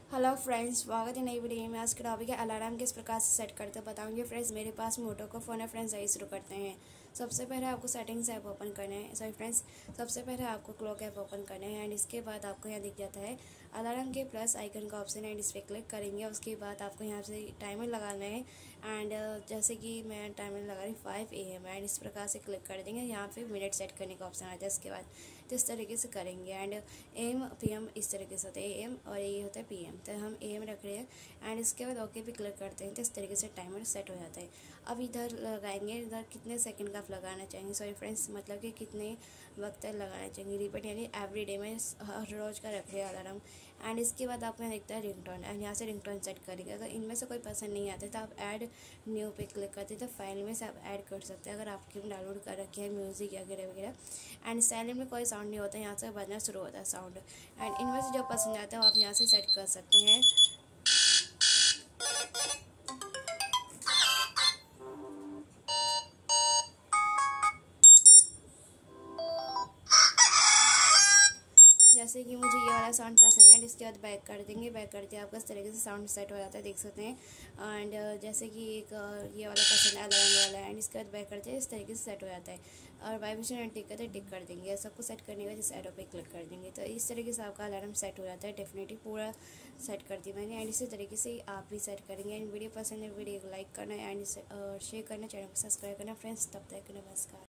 Hello friends, स्वागत है नई वीडियो में। आज का टॉपिक है अलार्म किस प्रकार से सेट करते हैं बताऊंगी फ्रेंड्स। मेरे पास मोटो का फ़ोन है फ्रेंड्स, आइए शुरू करते हैं। सबसे पहले आपको सेटिंग्स ऐप ओपन करना है। सॉरी फ्रेंड्स, सबसे पहले आपको क्लॉक ऐप ओपन करना है एंड इसके बाद आपको यहाँ दिख जाता है अलार्म के प्लस आइकन का ऑप्शन है एंड इस पर क्लिक करेंगे। उसके बाद आपको यहाँ से टाइमर लगाना है एंड जैसे कि मैं टाइमर लगा रही 5 AM एंड इस प्रकार से क्लिक कर देंगे। यहाँ पे मिनट सेट करने का ऑप्शन आ जाए। इसके बाद तो इस तरीके से करेंगे एंड AM PM इस तरीके से होता है, AM और ये होता है PM। तो हम AM रख रहे हैं एंड इसके बाद ओके पे क्लिक करते हैं तो इस तरीके से टाइमर सेट हो जाता है। अब इधर लगाएंगे, इधर कितने सेकंड का आप लगाना चाहेंगे, सॉरी फ्रेंड्स, मतलब कि कितने वक्त तक लगाना चाहेंगे। रिपीट यानी एवरी डे में हर रोज़ का रख रहे हैं अलार्म। एंड इसके बाद आपको यहाँ दिखता है रिंगटोन एंड यहाँ से रिंगटोन सेट करेंगे। अगर इनमें से कोई पसंद नहीं आते तो आप ऐड न्यू पे क्लिक करते तो फाइल में से आप ऐड कर सकते हैं अगर आपके में डाउनलोड कर रखे हैं म्यूज़िक वगैरह वगैरह। एंड साइलेंट में कोई साउंड नहीं होता, यहाँ से बजना शुरू होता है साउंड। एंड इनमें से जो पसंद आता है वो आप यहाँ से सेट कर सकते हैं। जैसे कि मुझे ये वाला साउंड पसंद है, इसके बाद बैक कर देंगे। बैक करके आपका इस तरीके से साउंड सेट हो जाता है, देख सकते हैं। एंड जैसे कि एक ये वाला पसंद है अलार्म वाला एंड इसके बाद बैक करते हैं, इस तरीके से सेट हो जाता है। और वाइब्रेशन एंड टिक करते टिक कर देंगे। सबको सेट करने के बाद इस एरो पे क्लिक कर देंगे तो इस तरीके से आपका अलार्म सेट हो जाता है। डेफिनेटली पूरा सेट कर दी मैंने एंड इसी तरीके से आप भी सेट करेंगे। एंड वीडियो पसंद है वीडियो को लाइक करना एंड शेयर करना, चैनल को सब्सक्राइब करना फ्रेंड्स। तब तक नमस्कार।